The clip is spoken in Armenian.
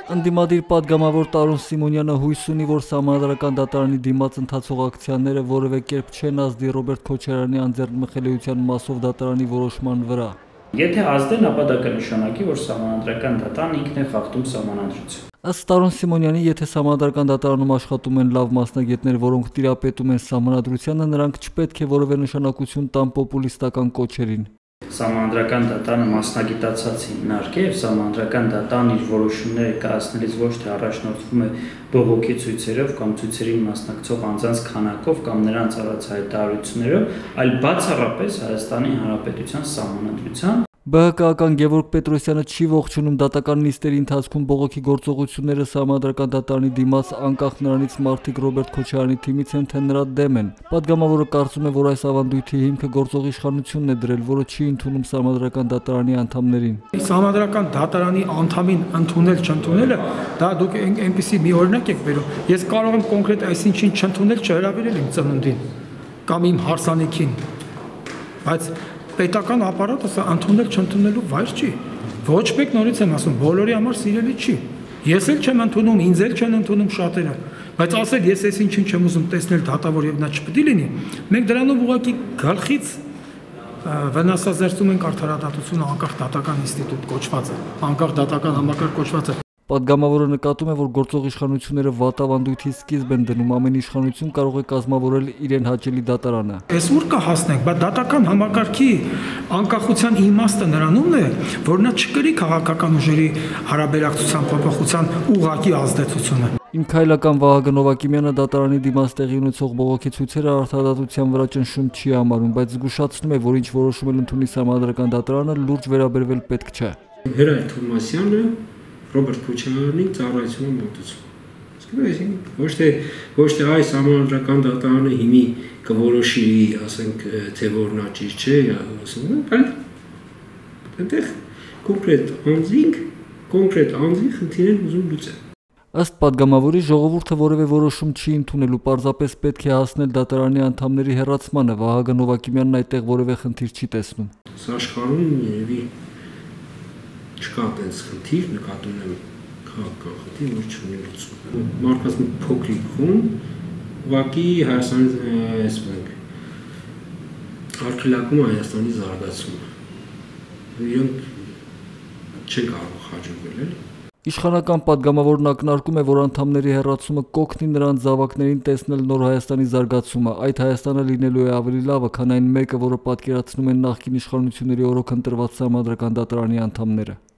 Ընդդիմադիր պատգամավոր Տարոն Սիմոնյանը հույս ունի, որ Սահմանադրական դատարանի դիմաց ընթացող ակցիաները որևէ կերպ չեն ազդի Ռոբերտ Քոչարյանի անձեռնմխելիության մասով դատարանի որոշման վրա։ Եթե ազդեն, ապա դա կնշանակի, որ Սահմանադրական դատարանն ինքն է խախտում սահմանադրությունը։ Ըստ Տարոն Սիմոնյանի, եթե Սահմանադրական դատարանում աշխատում են լավ մասնագետներ, որոնք տիրապետում են սահմանադրությանը, նրանք չպետք է որևէ նշանակություն տան պոպուլիստական կոչերին։ Սահմանադրական դատարանը մասնագիտացած հիմնարկ է, եւ Սահմանադրական դատարանն իր որոշումները կայացնելիս ոչ թե առաջնորդվում է բողոքի ցույցերով կամ ցույցերին մասնակցող անձանց քանակով կամ նրանց արած հայտարարություններով, այլ բացառապես Հայաստանի Հանրապետության սահմանադրության։ ԲՀԿ-ական Գևորգ Պետրոսյանը չի ողջունում դատական նիստերի ընթացքում բողոքի գործողությունները Սահմանադրական դատարանի դիմաց, անկախ նրանից մարդիկ Ռոբերտ Քոչարյանի թիմից են, թե նրա դեմ են։ Պատգամավորը կարծում է, որ այս ավանդույթի հիմքը գործող իշխանությունն է դրել, որը չի ընդունում Սահմանադրական դատարանի անդամներին։ Սահմանադրական դատարանի անդամին ընդունել չընդունելը, դա դուք այնպեսի մի օրինակ եք բերում։ Ես կարող եմ կոնկրետ այսինչին չընդունել չհրավիրել իմ ծնունդին կամ իմ հարսանիքին, բայց պետական ապարատը սա ընդունել չընդունելու վայր չի։ Ոչ մեկ նորից եմ ասում, բոլորի համար սիրելի չի։ Ես էլ չեմ ընդունում, ինձ էլ չեն ընդունում շատերը, բայց ասել ես այս ինչին չեմ ուզում տեսնել դատավոր եւ նա չպետք է լինի։ Մենք դրանով ուղղակի գլխից վնասազերծում ենք արդարադատությունը անկախ դատական ինստիտուտ կոչվածը, անկախ դատական համակարգ կոչվածը։ Պատգամավորը նկատում է, որ գործող իշխանությունները վատ ավանդույթի սկիզբ են դնում, ամեն իշխանություն կարող է կազմավորել իրեն հաճելի դատարանը։ Այս ուր կհասնենք, բայց դատական համակարգի անկախության իմաստը նրանումն է, որ նա չկրի քաղաքական ուժերի հարաբերակցության փոփոխության ուղղակի ազդեցությունը։ Իմ քայլական Վահագն Օվակիմյանը դատարանի դիմաց տեղի ունեցող բողոքի ցույցերը արդարադատության վրա ճնշում չի համարում, բայց զգուշացնում է, որ ինչ որոշում էլ ընդունի Սահմանադրական դատարանը, լուրջ վերաբերվել պետք չէ։ Հրայր Թովմասյանը Ռոբերտ Քոչարյանի ծառայությունը մոտեցում։ Ոչ թե այս Սահմանադրական դատարանը հիմի կորոշի, ասենք, թե որն է ճիշտ չէ, ասում, այլ այնտեղ կոնկրետ անձի խնդիր են ուզում լուծել։ Ըստ պատգամավորի, ժողովուրդը որևէ որոշում չի ընդունելու, պարզապես պետք է հասնել դատարանի անդամների հեռացմանը։ Վահագն Օվակիմյանն այդտեղ որևէ խնդիր չի տեսնում։ Սա աշխարհում երևի չկա այդպես խնդիր, նկատում եմ քաղաքական խնդիր, որ չունի լուծում։ Մարդկանց մի փոքրիկ խումբ ուղղակի Հայաստանի այսպես արգելակում Հայաստանի զարգացումը։ Իրենք չեն կարող հաջողվել, էլի։ Իշխանական պատգամավորն ակնարկում է, որ անդամների հեռացումը կօգնի նրանց զավակներին տեսնել նոր Հայաստանի զարգացումը։ Այդ Հայաստանը լինելու է ավելի լավը, քան այն մեկը, որը պատկերացնում են նախկին իշխանությունների օրոք ընտրված Սահմանադրական դատարանի անդամները։